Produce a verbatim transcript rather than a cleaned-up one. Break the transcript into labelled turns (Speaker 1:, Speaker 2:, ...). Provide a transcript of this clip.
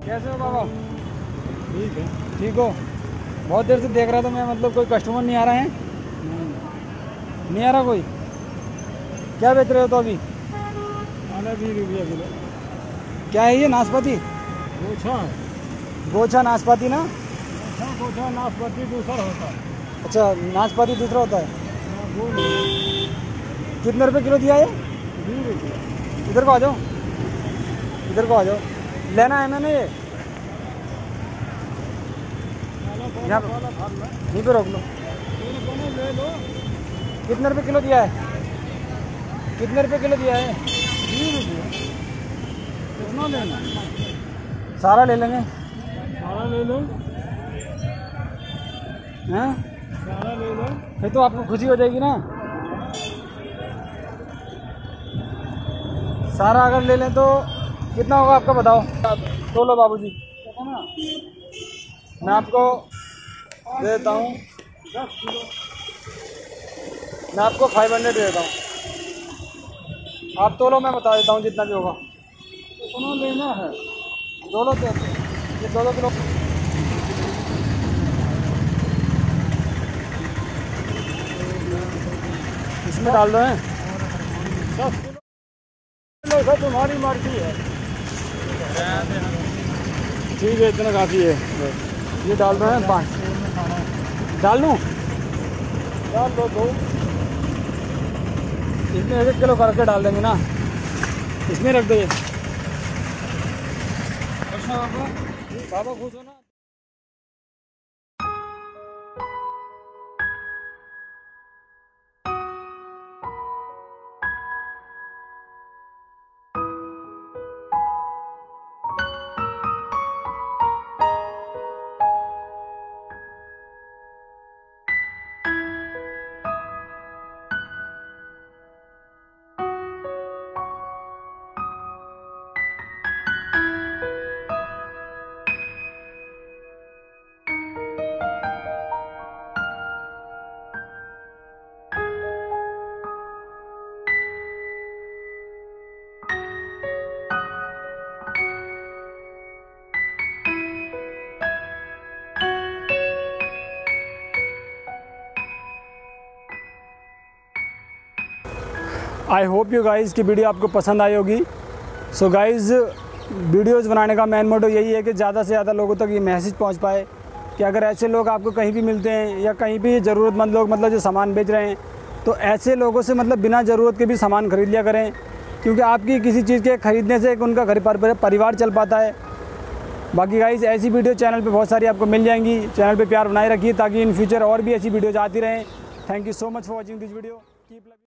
Speaker 1: कैसे हो बाबा?
Speaker 2: ठीक है।
Speaker 1: ठीक हो? बहुत देर से देख रहा था मैं, मतलब कोई कस्टमर नहीं आ रहा है? नहीं आ रहा कोई? क्या बेच रहे हो तो अभी?
Speaker 2: आना बीस रुपया किलो।
Speaker 1: क्या है ये, नाशपाती?
Speaker 2: गोछा है।
Speaker 1: गोछा नाशपाती ना?
Speaker 2: गोछा गोछा नाशपाती दूसरा होता है।
Speaker 1: अच्छा, नाशपाती दूसरा होता है।
Speaker 2: हाँ, वो नहीं।
Speaker 1: कितने रुपए किलो दिया ये?
Speaker 2: बीस रुपया।
Speaker 1: इधर को आ जाओ, इधर को आ जाओ। लेना है मैंने ये, यहाँ पे यहीं पे रोक लो।
Speaker 2: ले लो।
Speaker 1: कितने रुपए किलो दिया है? कितने रुपए किलो दिया है?
Speaker 2: बीस रुपया। कितना लेना?
Speaker 1: सारा ले लेंगे।
Speaker 2: सारा ले लो।
Speaker 1: हैं?
Speaker 2: सारा ले लो।
Speaker 1: फिर तो आपको खुशी हो जाएगी ना। सारा अगर ले लें तो कितना होगा आपका, बताओ। तो लो बाबूजी, मैं आपको दे देता हूँ,
Speaker 2: दस किलो।
Speaker 1: मैं आपको फाइव हंड्रेड दे देता हूँ। आप तो लो, मैं बता देता हूँ जितना भी होगा।
Speaker 2: कितना लेना है?
Speaker 1: दो लो, ये दो दो किलो। इसमें डाल दो हैं।
Speaker 2: दस किलो से तुम्हारी मर्जी है।
Speaker 1: ठीक है, इतना काफ़ी है। ये डाल दो हैं पाँच। डाल लूँ?
Speaker 2: डाल दो दो।
Speaker 1: इसमें एक एक किलो करके डाल देंगे ना। इसमें रख दो ये। अच्छा बाबा, बाबा खुश हो ना? आई होप यू गाइज़ की वीडियो आपको पसंद आई होगी। सो गाइज़, वीडियोज़ बनाने का मेन मोटो यही है कि ज़्यादा से ज़्यादा लोगों तक ये मैसेज पहुंच पाए कि अगर ऐसे लोग आपको कहीं भी मिलते हैं या कहीं भी ज़रूरतमंद लोग मतलब जो सामान बेच रहे हैं, तो ऐसे लोगों से मतलब बिना ज़रूरत के भी सामान ख़रीद लिया करें, क्योंकि आपकी किसी चीज़ के ख़रीदने से उनका घर पर परिवार चल पाता है। बाकी गाइज़, ऐसी वीडियो चैनल पर बहुत सारी आपको मिल जाएंगी। चैनल पर प्यार बनाए रखिए ताकि इन फ्यूचर और भी ऐसी वीडियोज़ आती रहें। Thank you so much for watching this video. Keep